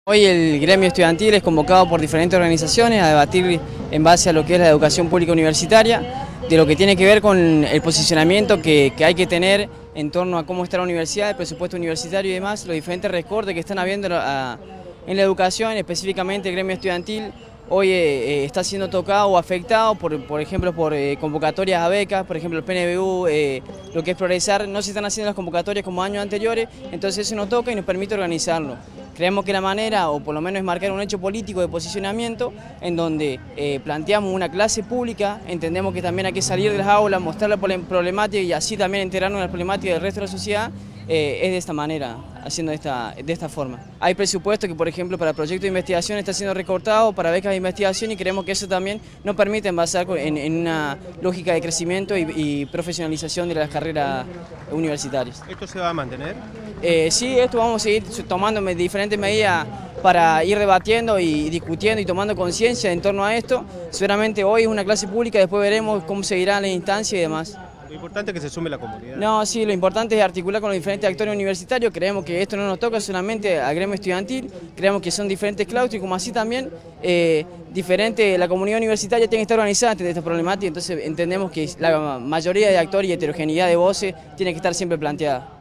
Hoy el gremio estudiantil es convocado por diferentes organizaciones a debatir en base a lo que es la educación pública universitaria, de lo que tiene que ver con el posicionamiento que hay que tener en torno a cómo está la universidad, el presupuesto universitario y demás, los diferentes recortes que están habiendo en la educación, específicamente el gremio estudiantil. Hoy está siendo tocado o afectado, por ejemplo, por convocatorias a becas, por ejemplo el PNBU, lo que es Progresar, no se están haciendo las convocatorias como años anteriores, entonces eso nos toca y nos permite organizarlo. Creemos que la manera, o por lo menos es marcar un hecho político de posicionamiento, en donde planteamos una clase pública, entendemos que también hay que salir de las aulas, mostrar la problemática y así también enterarnos de la problemática del resto de la sociedad, es de esta manera, haciendo de esta forma. Hay presupuesto que, por ejemplo, para proyectos de investigación está siendo recortado, para becas de investigación, y creemos que eso también nos permite basar en una lógica de crecimiento y profesionalización de las carreras universitarias. ¿Esto se va a mantener? Sí, esto vamos a seguir tomando diferentes medidas para ir debatiendo y discutiendo y tomando conciencia en torno a esto. Seguramente hoy es una clase pública, después veremos cómo seguirán las instancias y demás. Lo importante es que se sume la comunidad. No, sí, lo importante es articular con los diferentes actores universitarios. Creemos que esto no nos toca solamente al gremio estudiantil, creemos que son diferentes claustros y como así también la comunidad universitaria tiene que estar organizada ante esta problemática, entonces entendemos que la mayoría de actores y heterogeneidad de voces tiene que estar siempre planteada.